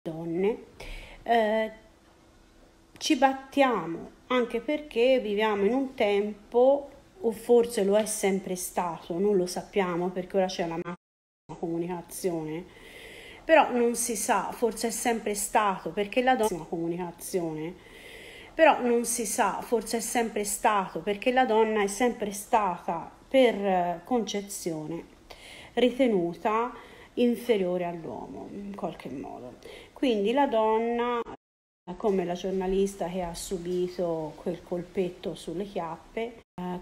donne, ci battiamo anche perché viviamo in un tempo, o forse lo è sempre stato, non lo sappiamo perché ora c'è la comunicazione, però non si sa, forse è sempre stato perché la donna comunicazione, però non si sa, forse è sempre stato perché la donna è sempre stata per concezione ritenuta inferiore all'uomo in qualche modo. Quindi la donna, come la giornalista che ha subito quel colpetto sulle chiappe,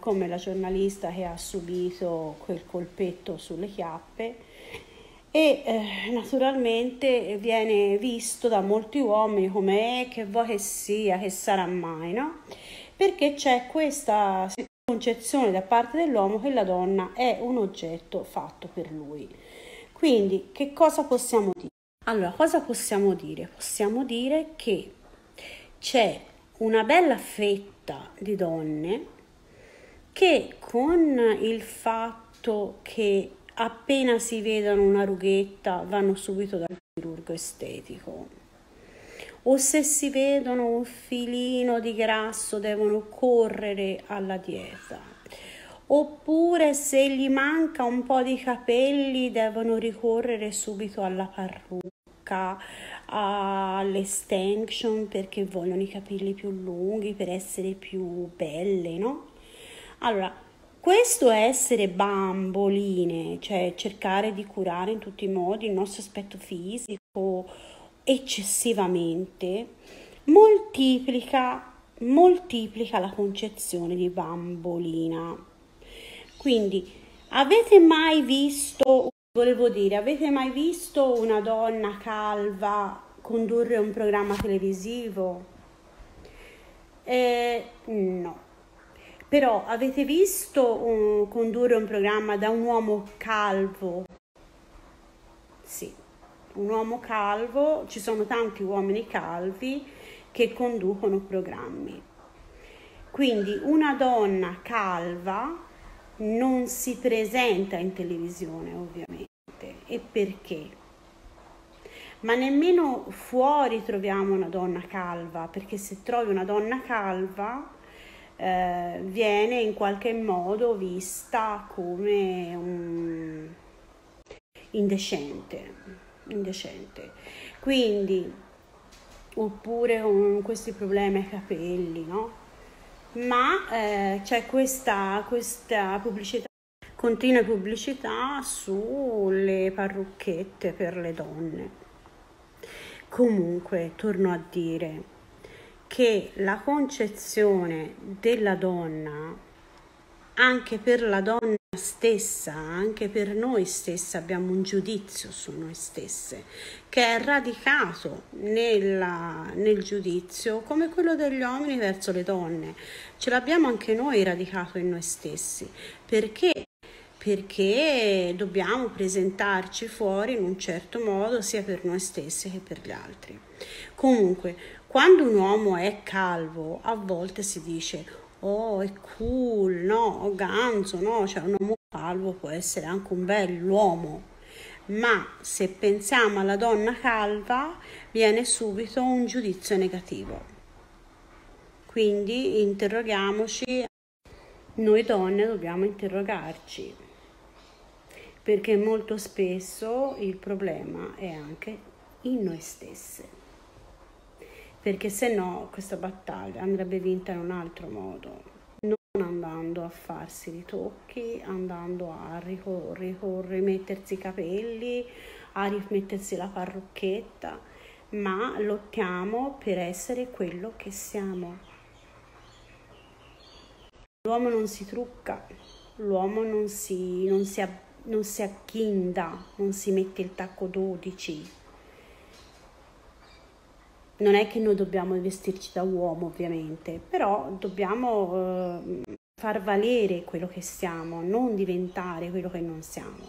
e naturalmente viene visto da molti uomini come che vuoi che sia, che sarà mai, no? Perché c'è questa concezione da parte dell'uomo che la donna è un oggetto fatto per lui. Quindi che cosa possiamo dire? Allora, cosa possiamo dire? Possiamo dire che c'è una bella fetta di donne che con il fatto che appena si vedono una rughetta vanno subito dal chirurgo estetico, o se si vedono un filino di grasso devono correre alla dieta, oppure se gli manca un po' di capelli devono ricorrere subito alla parrucca, all'extension perché vogliono i capelli più lunghi per essere più belle, no? Allora, questo è essere bamboline, cioè cercare di curare in tutti i modi il nostro aspetto fisico eccessivamente, moltiplica la concezione di bambolina. Quindi, avete mai visto una donna calva condurre un programma televisivo? No. Però avete visto condurre un programma da un uomo calvo? Sì, un uomo calvo, ci sono tanti uomini calvi che conducono programmi. Quindi una donna calva non si presenta in televisione, ovviamente. E perché? Ma nemmeno fuori troviamo una donna calva, perché se trovi una donna calva viene in qualche modo vista come indecente. Quindi, oppure con questi problemi ai capelli, no? Ma c'è questa pubblicità, continua pubblicità sulle parrucchette per le donne. Comunque, torno a dire che la concezione della donna, anche per la donna stessa, anche per noi stesse, abbiamo un giudizio su noi stesse che è radicato nel giudizio come quello degli uomini verso le donne. Ce l'abbiamo anche noi radicato in noi stessi. Perché dobbiamo presentarci fuori in un certo modo sia per noi stessi che per gli altri. Comunque, quando un uomo è calvo, a volte si dice oh, è cool, no, ganzo, no, cioè un uomo calvo può essere anche un bell'uomo, ma se pensiamo alla donna calva viene subito un giudizio negativo. Quindi interroghiamoci, noi donne dobbiamo interrogarci, perché molto spesso il problema è anche in noi stesse. Perché se no questa battaglia andrebbe vinta in un altro modo, non andando a farsi ritocchi, andando a rimettersi i capelli, a rimettersi la parrucchetta, ma lottiamo per essere quello che siamo. L'uomo non si trucca, l'uomo non si agghinda, non si mette il tacco 12. Non è che noi dobbiamo vestirci da uomo, ovviamente, però dobbiamo far valere quello che siamo, non diventare quello che non siamo.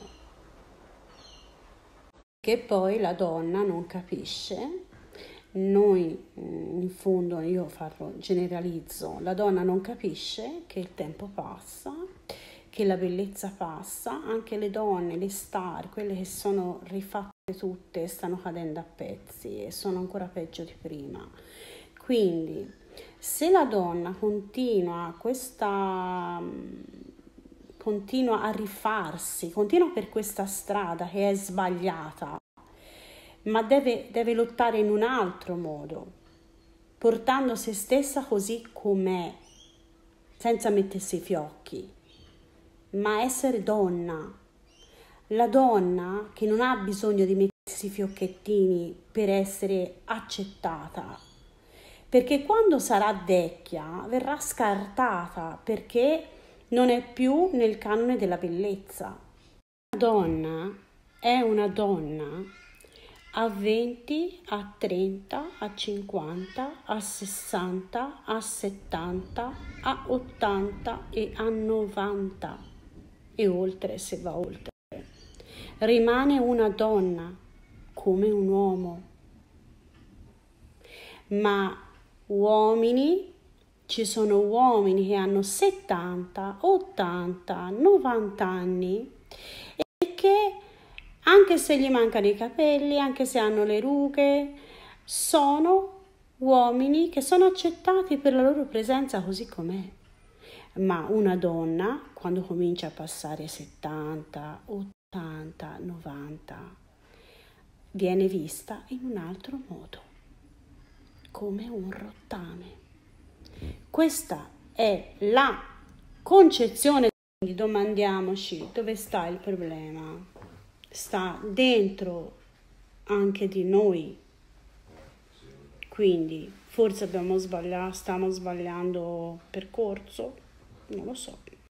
Che poi la donna non capisce, noi in fondo, io generalizzo, la donna non capisce che il tempo passa, che la bellezza passa, anche le donne, le star, quelle che sono rifatte tutte stanno cadendo a pezzi e sono ancora peggio di prima. Quindi se la donna continua a rifarsi, continua per questa strada che è sbagliata, ma deve lottare in un altro modo, portando se stessa così com'è, senza mettersi i fiocchi, ma essere donna. La donna che non ha bisogno di mettersi i fiocchettini per essere accettata, perché quando sarà vecchia verrà scartata perché non è più nel canone della bellezza. Una donna è una donna a 20, a 30, a 50, a 60, a 70, a 80 e a 90 e oltre, se va oltre. Rimane una donna come un uomo. Ma uomini, ci sono uomini che hanno 70, 80, 90 anni e che anche se gli mancano i capelli, anche se hanno le rughe, sono uomini che sono accettati per la loro presenza così com'è. Ma una donna, quando comincia a passare 70, 80, 90, viene vista in un altro modo, come un rottame. Questa è la concezione. Quindi domandiamoci dove sta il problema. Sta dentro anche di noi. Quindi forse stiamo sbagliando percorso, non lo so.